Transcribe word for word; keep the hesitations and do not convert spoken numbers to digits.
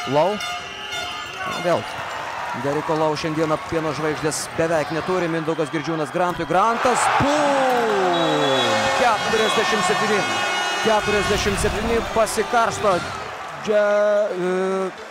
Lau. Vėl. Deriko Lau šiandieną Pieno žvaigždės beveik neturi. Mindaugas Girdžiūnas Grantui. Grantas. Bum! keturiasdešimt septyni. keturiasdešimt septyni pasikarsto. Džia, e,